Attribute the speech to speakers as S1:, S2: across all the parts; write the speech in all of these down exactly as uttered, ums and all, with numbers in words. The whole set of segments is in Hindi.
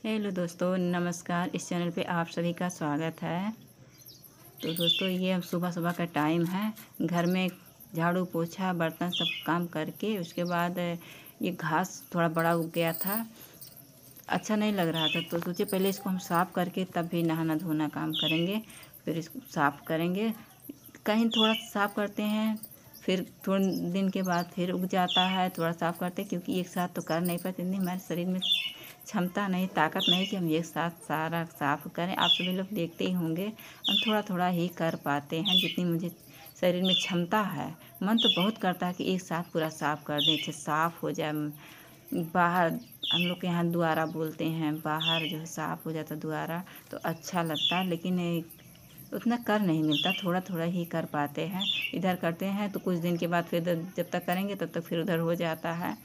S1: हेलो दोस्तों, नमस्कार। इस चैनल पे आप सभी का स्वागत है। तो दोस्तों, ये अब सुबह सुबह का टाइम है। घर में झाड़ू पोछा बर्तन सब काम करके उसके बाद ये घास थोड़ा बड़ा उग गया था, अच्छा नहीं लग रहा था, तो सोचे पहले इसको हम साफ़ करके तब भी नहाना धोना काम करेंगे। फिर इसको साफ़ करेंगे, कहीं थोड़ा साफ़ करते हैं, फिर थोड़े दिन के बाद फिर उग जाता है, थोड़ा साफ़ करते हैं, क्योंकि एक साथ तो कर नहीं पाते, इतनी हमारे शरीर में क्षमता नहीं, ताकत नहीं कि हम एक साथ सारा साफ़ करें। आप सभी लोग देखते ही होंगे, हम थोड़ा थोड़ा ही कर पाते हैं, जितनी मुझे शरीर में क्षमता है। मन तो बहुत करता है कि एक साथ पूरा साफ़ कर दें, अच्छे साफ़ हो जाए। बाहर हम लोग के यहाँ दुआरा बोलते हैं, बाहर जो है साफ़ हो जाता दुआरा तो अच्छा लगता है, लेकिन उतना कर नहीं मिलता, थोड़ा थोड़ा ही कर पाते हैं। इधर करते हैं तो कुछ दिन के बाद फिर जब तक करेंगे तब तक फिर उधर हो जाता है।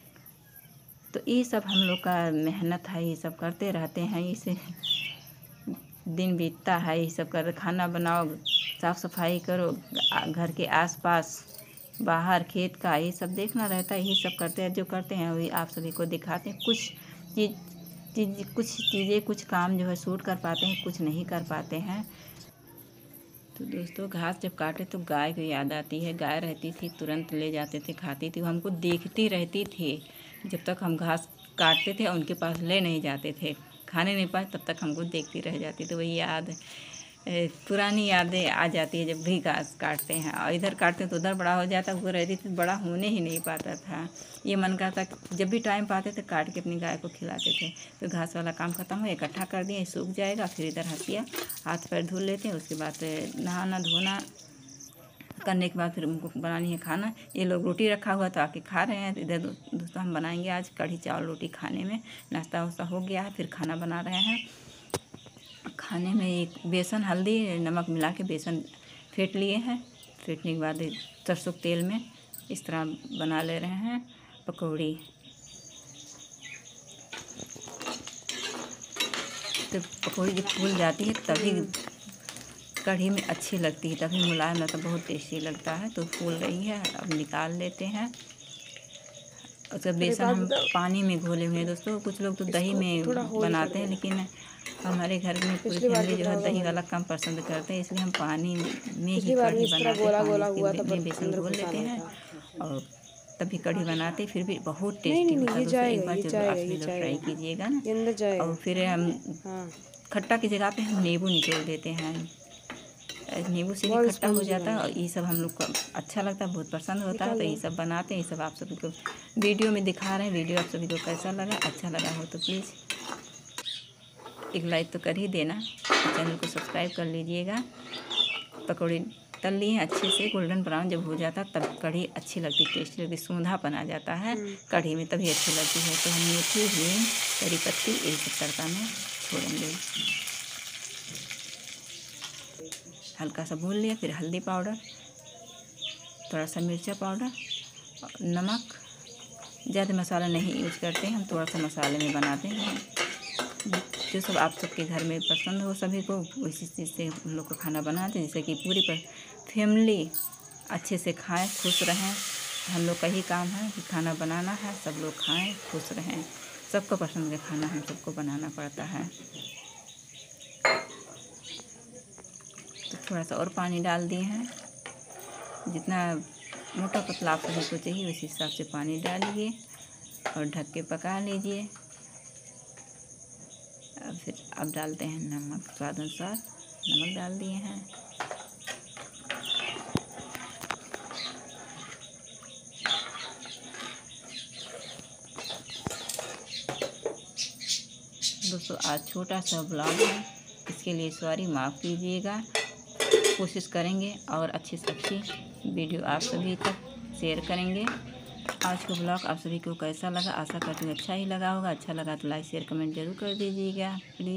S1: तो ये सब हम लोग का मेहनत है, ये सब करते रहते हैं, इसे दिन बीतता है, ये सब कर, खाना बनाओ, साफ़ सफाई करो, घर के आसपास बाहर खेत का ये सब देखना रहता है। यही सब करते हैं, जो करते हैं वही आप सभी को दिखाते हैं। कुछ चीज़ चीज़ कुछ चीज़ें कुछ काम जो है शूट कर पाते हैं, कुछ नहीं कर पाते हैं। तो दोस्तों, घास जब काटे तो गाय को याद आती है। गाय रहती थी, तुरंत ले जाते थे, खाती थी, हमको देखती रहती थी। जब तक हम घास काटते थे उनके पास ले नहीं जाते थे, खाने नहीं पाए, तब तक हमको देखती रह जाती। तो वही याद पुरानी यादें आ जाती है जब भी घास काटते हैं। और इधर काटते हैं तो उधर बड़ा हो जाता, वो रहती थी बड़ा होने ही नहीं पाता था। ये मन करता जब भी टाइम पाते थे काट के अपनी गाय को खिलाते थे। तो घास वाला काम खत्म हो, इकट्ठा कर दिए, सूख जाएगा, फिर इधर हंसिया हाथ पैर धुल लेते हैं। उसके बाद नहाना धोना करने के बाद फिर उनको बनानी है खाना। ये लोग रोटी रखा हुआ तो आके खा रहे हैं। इधर दोस्तों हम बनाएंगे आज कढ़ी चावल रोटी। खाने में नाश्ता वास्ता हो गया है, फिर खाना बना रहे हैं। खाने में एक बेसन हल्दी नमक मिला के बेसन फेंट लिए हैं। फेंटने के बाद सरसों के तेल में इस तरह बना ले रहे हैं पकौड़ी। तो पकौड़ी जब फूल जाती है तभी कढ़ी में अच्छी लगती है, तभी मुलायम लगता है, बहुत टेस्टी लगता है। तो फूल रही है, अब निकाल लेते हैं। उसका बेसन हम पानी में घोले हुए हैं दोस्तों। कुछ लोग तो दही में बनाते हैं, लेकिन हमारे घर में पूरी फैमिली जो है दही वाला कम पसंद करते हैं, इसलिए हम पानी में ही कढ़ी बनाते हैं। पानी में बेसन घोल लेते हैं और तभी कढ़ी बनाते, फिर भी बहुत टेस्टी होता है दोस्तों। एक बार जरूर आप भी लोग ट्राई कीजिएगा ना। और फिर हम खट्टा की जगह पे हम नींबू निचोड़ देते हैं, नींबू से ही खट्टा हो जाता है। और ये सब हम लोग को अच्छा लगता है, बहुत पसंद होता है। तो ये सब बनाते हैं, ये सब आप सभी को वीडियो में दिखा रहे हैं। वीडियो आप सभी को कैसा लगा, अच्छा लगा हो तो प्लीज़ एक लाइक तो कर ही देना, चैनल को सब्सक्राइब कर लीजिएगा। पकौड़ी तल लिए अच्छे से, गोल्डन ब्राउन जब हो जाता तब कढ़ी अच्छी लगती, टेस्टी लगती, सूंधापन आ जाता है कढ़ी में, तभी अच्छी लगती है। तो हम मेथी हींग करी पत्ती यही सब तड़का में छोड़ेंगे। हल्का सा भून लिया, फिर हल्दी पाउडर, थोड़ा सा मिर्चा पाउडर, नमक। ज़्यादा मसाला नहीं यूज करते हैं हम, थोड़ा सा मसाले में बनाते हैं। जो सब आप सबके घर में पसंद हो सभी को, उसी चीज़ से हम लोग को खाना बनाते हैं, जिससे कि पूरी पर फैमिली अच्छे से खाएं, खुश रहें। हम लोग का ही काम है कि खाना बनाना है, सब लोग खाएं, खुश रहें। सबको पसंद का खाना हम सबको बनाना पड़ता है। तो थोड़ा सा और पानी डाल दिए हैं, जितना मोटा पतला आप सभी को चाहिए उस हिसाब से पानी डालिए और ढक के पका लीजिए। अब फिर अब डालते हैं नमक, स्वाद अनुसार नमक डाल दिए हैं। दोस्तों, आज छोटा सा ब्लॉग है, इसके लिए सॉरी, माफ़ कीजिएगा। कोशिश करेंगे और अच्छी से अच्छी वीडियो आप सभी तक शेयर करेंगे। आज का ब्लॉग आप सभी को कैसा लगा, आशा करती हूँ अच्छा ही लगा होगा। अच्छा लगा तो लाइक शेयर कमेंट जरूर कर दीजिएगा प्लीज़।